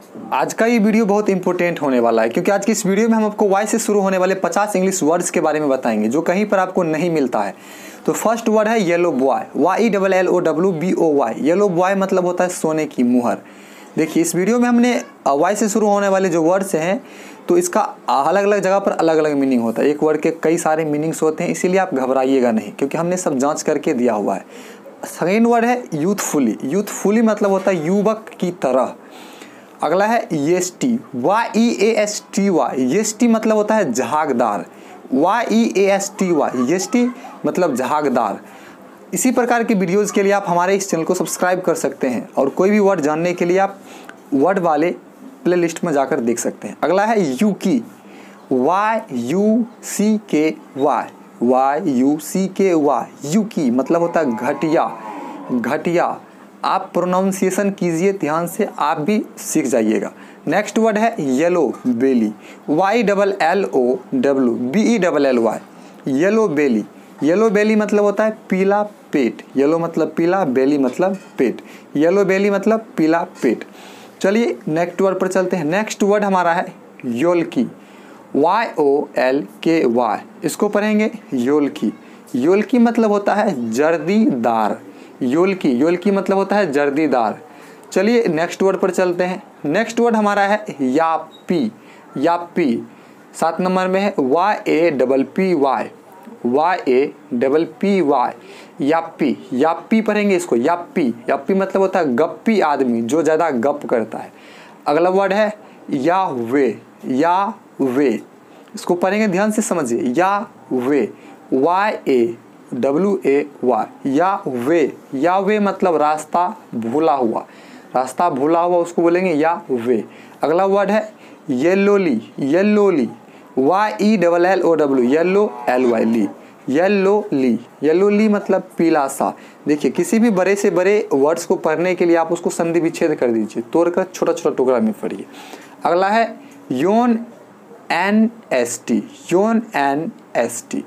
आज का ये वीडियो बहुत इंपॉर्टेंट होने वाला है क्योंकि आज की इस वीडियो में हम आपको वाई से शुरू होने वाले 50 इंग्लिश वर्ड्स के बारे में बताएंगे जो कहीं पर आपको नहीं मिलता है। तो फर्स्ट वर्ड है yellow boy, YELLOWBOY। Yellow boy मतलब होता है सोने की मुहर। देखिए इस वीडियो में हमने वाई से शुरू होने वाले जो वर्ड्स हैं तो इसका अलग अलग जगह पर अलग अलग मीनिंग होता है। एक वर्ड के कई सारे मीनिंग्स होते हैं, इसीलिए आप घबराइएगा नहीं क्योंकि हमने सब जांच करके दिया हुआ है। सेकेंड वर्ड है यूथफुली। यूथफुली मतलब होता है युवक की तरह। अगला है येस्टी, YEASTY। येस्टी मतलब होता है झागदार, YEASTY। येस्टी मतलब झागदार। इसी प्रकार के वीडियोज़ के लिए आप हमारे इस चैनल को सब्सक्राइब कर सकते हैं और कोई भी वर्ड जानने के लिए आप वर्ड वाले प्लेलिस्ट में जाकर देख सकते हैं। अगला है यूकी, YUCKY। यूकी मतलब होता है घटिया, घटिया। आप प्रोनाउंसिएशन कीजिए ध्यान से, आप भी सीख जाइएगा। नेक्स्ट वर्ड है yellow belly, YLLOWBELLY। Yellow belly. Yellow belly मतलब होता है पीला पेट। येलो मतलब पीला, बेली मतलब पेट। येलो बेली मतलब पीला पेट। चलिए नेक्स्ट वर्ड पर चलते हैं। नेक्स्ट वर्ड हमारा है योल्की, YOLKY। इसको पढ़ेंगे योल्की। योल्की मतलब होता है जर्दीदार। योल्की, योल्की मतलब होता है जर्दीदार। चलिए नेक्स्ट वर्ड पर चलते हैं। नेक्स्ट वर्ड हमारा है याप्पी, याप्पी। 7 नंबर में है YAPPY। याप्पी, याप्पी पढ़ेंगे इसको, याप्पी। याप्पी मतलब होता है गप्पी आदमी, जो ज़्यादा गप करता है। अगला वर्ड है यावे, यावे। इसको पढ़ेंगे ध्यान से समझिए, यावे, YAWAY। यावे, यावे मतलब रास्ता भूला हुआ, रास्ता भूला हुआ उसको बोलेंगे यावे। अगला वर्ड है yellowly, yellowly, YELLOW, yellow LY। Yellowly, yellowly मतलब पीला सा। देखिए किसी भी बड़े से बड़े वर्ड्स को पढ़ने के लिए आप उसको संधि विच्छेद कर दीजिए, तोड़कर छोटा छोटा टुकड़ा में पढ़िए। अगला है योन NST, योन NST,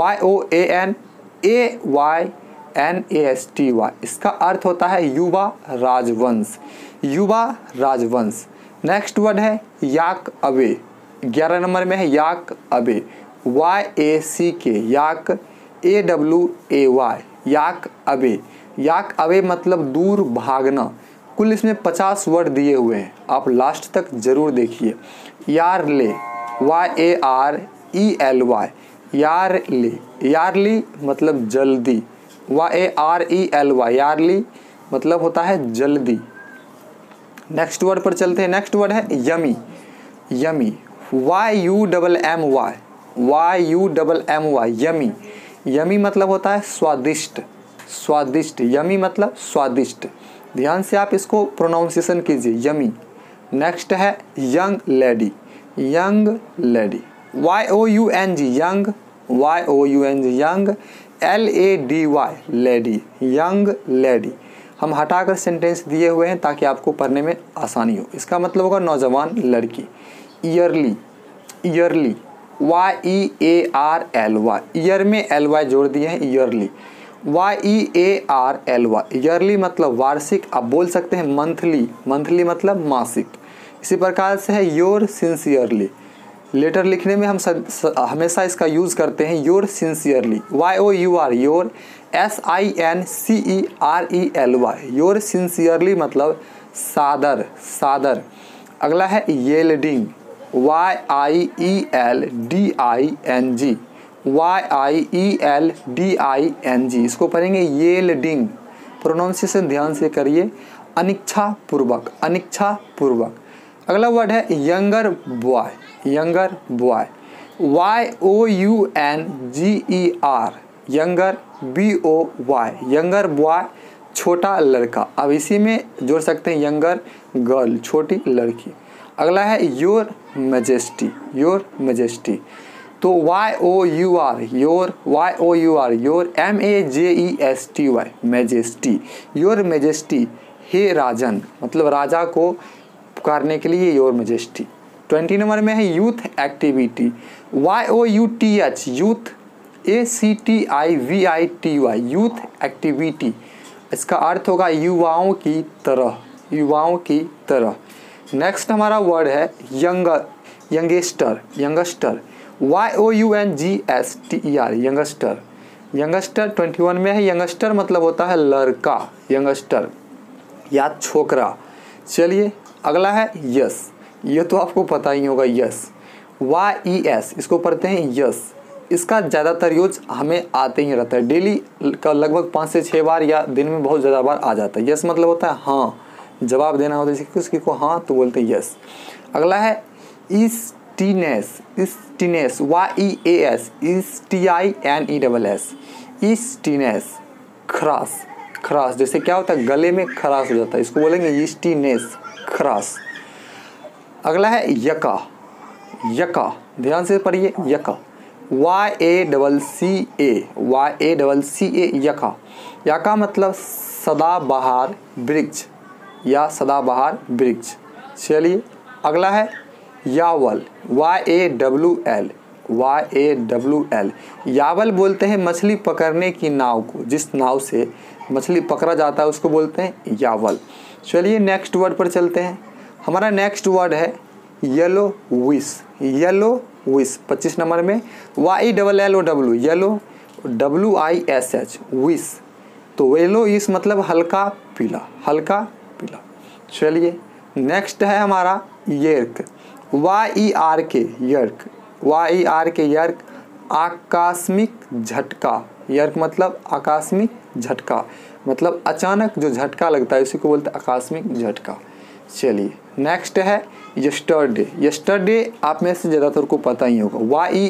YOANAYNASTY। इसका अर्थ होता है युवा राजवंश, युवा राजवंश। नेक्स्ट वर्ड है याक अवे। 11 नंबर में है yack away, YACK, yack AWAY, yack away. Yack away मतलब दूर भागना। कुल इसमें 50 वर्ड दिए हुए हैं, आप लास्ट तक जरूर देखिए। यारले, YARELY, यारली। यारली मतलब जल्दी, YARELY। यारली मतलब होता है जल्दी। नेक्स्ट वर्ड पर चलते हैं। नेक्स्ट वर्ड है yummy, yummy, YUMMY, yummy. Yummy मतलब होता है स्वादिष्ट, स्वादिष्ट। यमी मतलब स्वादिष्ट। ध्यान से आप इसको प्रोनाउंसिएशन कीजिए, यमी। नेक्स्ट है young lady, young lady, YOUNG, young, YOUNG, young, LADY, lady, young lady. हम हटाकर सेंटेंस दिए हुए हैं ताकि आपको पढ़ने में आसानी हो। इसका मतलब होगा नौजवान लड़की। Yearly, yearly, YEARLY। ईयर में LY जोड़ दिए हैं, ईयरली, YEARLY। ईयरली मतलब वार्षिक। आप बोल सकते हैं मंथली, मंथली मतलब मासिक। इसी प्रकार से है योर सिंसियरली। लेटर लिखने में हम हमेशा इसका यूज़ करते हैं, your sincerely, YOUR, your SINCERELY। Your sincerely मतलब सादर, सादर। अगला है येल्डिंग, YIELDING, YIELDING। इसको पढ़ेंगे येल्डिंग। प्रोनाउंसिएशन ध्यान से करिए, अनिच्छा पूर्वक, अनिच्छा पूर्वक। अगला वर्ड है younger boy, younger boy, YOUNGER, younger BOY, younger boy, छोटा लड़का। अब इसी में जोड़ सकते हैं यंगर गर्ल, छोटी लड़की। अगला है योर मैजेस्टी, योर मैजेस्टी। तो YOUR, your, YOUR, your MAJESTY, majesty, your majesty. हे राजन मतलब राजा को पुकारने के लिए योर मैजेस्टी। 20 नंबर में है youth activity, YOUTH, youth, ACTIVITY, youth activity. इसका अर्थ होगा युवाओं की तरह, युवाओं की तरह। नेक्स्ट हमारा वर्ड है youngster. Youngster YOUNGSTER youngster. Youngster 21 में है। यंगस्टर मतलब होता है लड़का, यंगस्टर या छोकरा। चलिए अगला है यस। ये तो आपको पता ही होगा, यस YES इसको पढ़ते हैं यस। इसका ज़्यादातर यूज हमें आते ही रहता है, डेली का लगभग 5 से 6 बार या दिन में बहुत ज़्यादा बार आ जाता है। यस मतलब होता है हाँ, जवाब देना होता है किसी को हाँ तो बोलते हैं यस। अगला है ईस्टीनेस। ईस्टीनेस YEAS STINESS ईस्टीनेस, खराश। खराश जैसे क्या होता है, गले में खराश हो जाता है, इसको बोलेंगे ईस्टीनेस, खराश। अगला है यका। यका ध्यान से पढ़िए, यका YACCA यका। यका मतलब सदाबहार वृक्ष या सदाबहार वृक्ष। चलिए अगला है यावल YAWL। यावल बोलते हैं मछली पकड़ने की नाव को, जिस नाव से मछली पकड़ा जाता है उसको बोलते हैं यावल। चलिए नेक्स्ट वर्ड पर चलते हैं। हमारा नेक्स्ट वर्ड है yellow wish. Yellow wish 25 number में YELLOW येलो WISH विश। तो येलो विश मतलब हल्का पीला, हल्का पीला। चलिए नेक्स्ट है हमारा yerk. YERK yerk. YERK yerk आकस्मिक झटका। यर्क मतलब आकस्मिक झटका, मतलब अचानक जो झटका लगता है उसी को बोलते हैं आकस्मिक झटका। चलिए नेक्स्ट है यस्टरडे। यस्टरडे आप में से ज़्यादातर को पता ही होगा,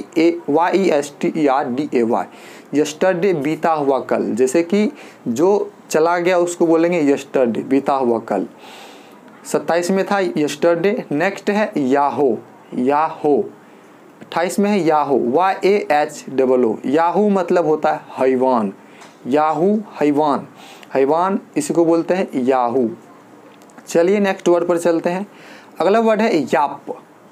YESTERDAY यस्टरडे बीता हुआ कल। जैसे कि जो चला गया उसको बोलेंगे यस्टरडे, बीता हुआ कल। 27 में था यस्टरडे। नेक्स्ट है याहो। याहो 28 में है याहू YAHOO। याहू मतलब होता है हैवान। याहू हैवान, हैवान इसी को बोलते हैं याहू। चलिए नेक्स्ट वर्ड पर चलते हैं। अगला वर्ड है याप।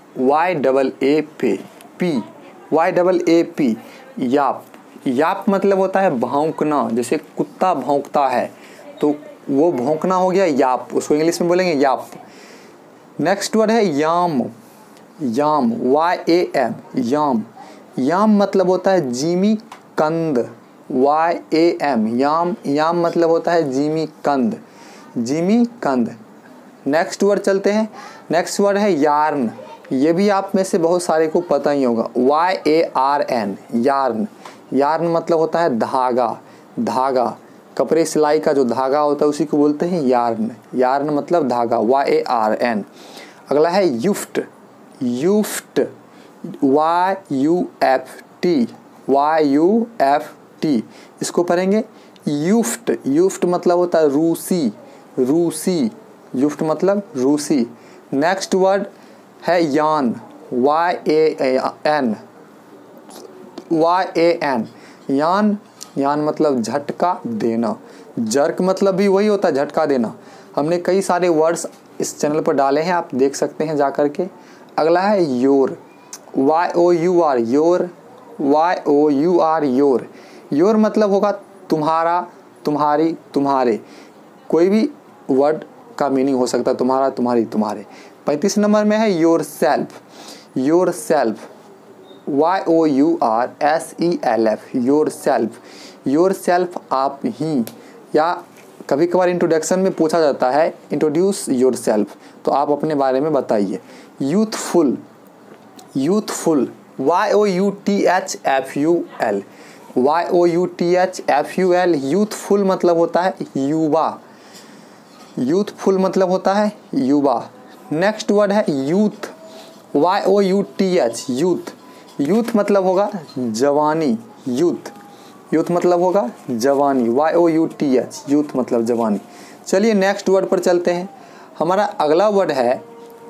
YAAP याप। याप मतलब होता है भौंकना, जैसे कुत्ता भौंकता है तो वो भौंकना हो गया याप, उसको इंग्लिश में बोलेंगे याप। नेक्स्ट वर्ड है याम। याम YAM याम। याम मतलब होता है जिमी कंद। YAM याम। याम मतलब होता है जिमी कंद, जिमी कंद। नेक्स्ट वर्ड चलते हैं। नेक्स्ट वर्ड है यार्न। ये भी आप में से बहुत सारे को पता ही होगा, YARN यार्न। यार्न मतलब होता है धागा, धागा कपड़े सिलाई का जो धागा होता है उसी को बोलते हैं यार्न। यार्न मतलब धागा, YARN। अगला है युफ्ट। युफ्ट YUFT इसको पढ़ेंगे युफ्ट। युफ्ट मतलब होता है रूसी, रूसी युफ्ट मतलब रूसी। नेक्स्ट वर्ड है यान। YAN यान। यान मतलब झटका देना। जर्क मतलब भी वही होता है, झटका देना। हमने कई सारे वर्ड्स इस चैनल पर डाले हैं, आप देख सकते हैं जा कर के। अगला है your. YOUR your. YOUR your. Your मतलब होगा तुम्हारा, तुम्हारी, तुम्हारे। कोई भी वर्ड का मीनिंग हो सकता है, तुम्हारा, तुम्हारी, तुम्हारे। 35 नंबर में है yourself. Yourself YOURSELF yourself. Yourself आप ही, या कभी कभार इंट्रोडक्शन में पूछा जाता है इंट्रोड्यूस योर सेल्फ, तो आप अपने बारे में बताइए। Youthful. Youthful YOUTHFUL YOUTHFUL youthful मतलब होता है युवा। यूथफुल मतलब होता है युवा। नेक्स्ट वर्ड है यूथ। YOUTH youth. यूथ मतलब होगा जवानी। यूथ। यूथ मतलब होगा जवानी। YOUTH यूथ मतलब जवानी। चलिए नेक्स्ट वर्ड पर चलते हैं। हमारा अगला वर्ड है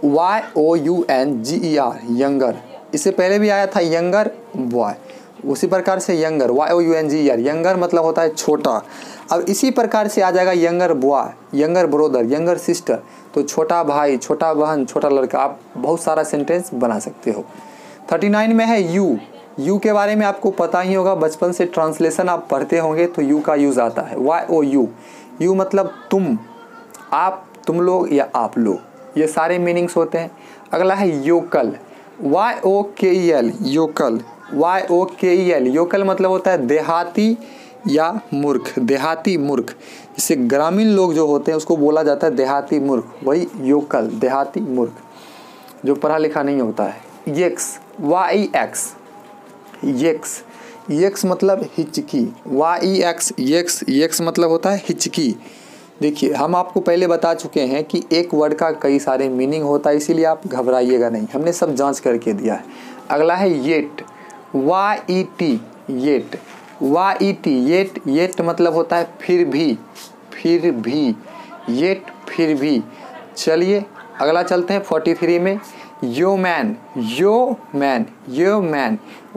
YOUNGER यंगर। इससे पहले भी आया था यंगर बॉय, उसी प्रकार से यंगर YOUNGER यंगर मतलब होता है छोटा। अब इसी प्रकार से आ जाएगा younger boy, younger brother, younger sister, तो छोटा भाई, छोटा बहन, छोटा लड़का। आप बहुत सारा सेंटेंस बना सकते हो। 39 में है यू। यू के बारे में आपको पता ही होगा, बचपन से ट्रांसलेशन आप पढ़ते होंगे तो यू का यूज़ आता है YOU। यू मतलब तुम, आप, तुम लोग या आप लोग। ये सारे मीनिंग्स होते हैं। अगला है vocal, YOKEL, vocal, YOKEL। Vocal मतलब होता है देहाती या मूर्ख, देहाती मूर्ख। जैसे ग्रामीण लोग जो होते हैं उसको बोला जाता है देहाती मूर्ख, वही योकल, देहाती मूर्ख, जो पढ़ा लिखा नहीं होता है। येक्स, YEX, येक्स, येक्स मतलब हिचकी, YEX, येक्स, येक्स मतलब होता है हिचकी। देखिए हम आपको पहले बता चुके हैं कि एक वर्ड का कई सारे मीनिंग होता है, इसीलिए आप घबराइएगा नहीं, हमने सब जांच करके दिया है। अगला है yet, YET, yet, YET, yet, yet मतलब होता है फिर भी, फिर भी, येट फिर भी। चलिए अगला चलते हैं 43 में। Yeoman, yeoman, yeoman,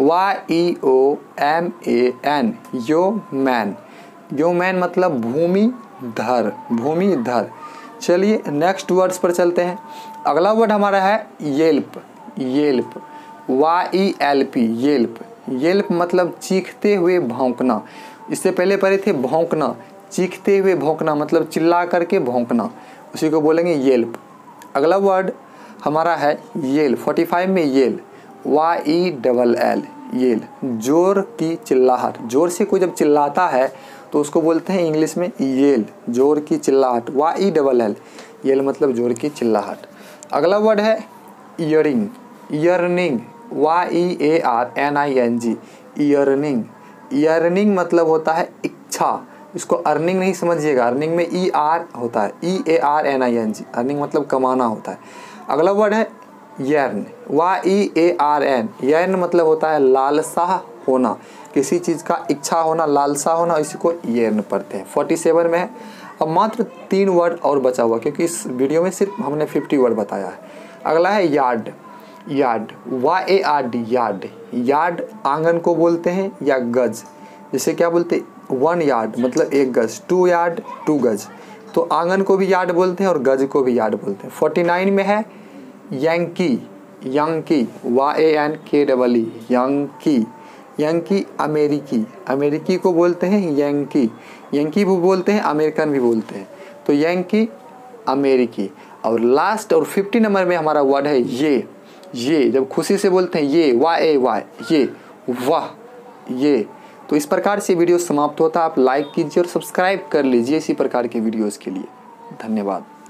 YEOMAN, yeoman, yeoman मतलब भूमिधर, भूमिधर। चलिए नेक्स्ट वर्ड्स पर चलते हैं। अगला वर्ड हमारा है yelp, yelp, YELP, yelp, yelp मतलब चीखते हुए भौंकना। इससे पहले पढ़े थे भौंकना, चीखते हुए भौंकना मतलब चिल्ला करके भौंकना, उसी को बोलेंगे येल्प। अगला वर्ड हमारा है येल, 45 में येल, YELL, येल, जोर की चिल्लाहट। जोर से कोई जब चिल्लाता है तो उसको बोलते हैं इंग्लिश में येल, जोर की चिल्लाहट, YELL, येल मतलब जोर की चिल्लाहट। अगला वर्ड है earring, yearning, YEARNING, yearning, yearning मतलब होता है इच्छा। इसको अर्निंग नहीं समझिएगा, अर्निंग में ER होता है, EARNING, अर्निंग मतलब कमाना होता है। अगला वर्ड है यर्न, YEARN, यर्न मतलब होता है लालसा होना, किसी चीज़ का इच्छा होना, लालसा होना, इसी को यर्न पढ़ते हैं। 47 में है। अब मात्र 3 वर्ड और बचा हुआ, क्योंकि इस वीडियो में सिर्फ हमने 50 वर्ड बताया है। अगला है yard, yard, YARD, yard, yard आंगन को बोलते हैं या गज। जैसे क्या बोलते हैं, 1 यार्ड मतलब 1 गज, 2 यार्ड 2 गज, तो आंगन को भी यार्ड बोलते हैं और गज को भी यार्ड बोलते हैं। 49 में है Yankee, Yankee, YANKEE, Yankee, Yankee अमेरिकी, अमेरिकी को बोलते हैं यंकी, यंकी भी बोलते हैं, अमेरिकन भी बोलते हैं, तो यंकी अमेरिकी। और लास्ट और 50 नंबर में हमारा वर्ड है ये, जब खुशी से बोलते हैं ये, YAY, ये, वाह, ये। तो इस प्रकार से वीडियो समाप्त होता है। आप लाइक कीजिए और सब्सक्राइब कर लीजिए इसी प्रकार के वीडियोस के लिए। धन्यवाद।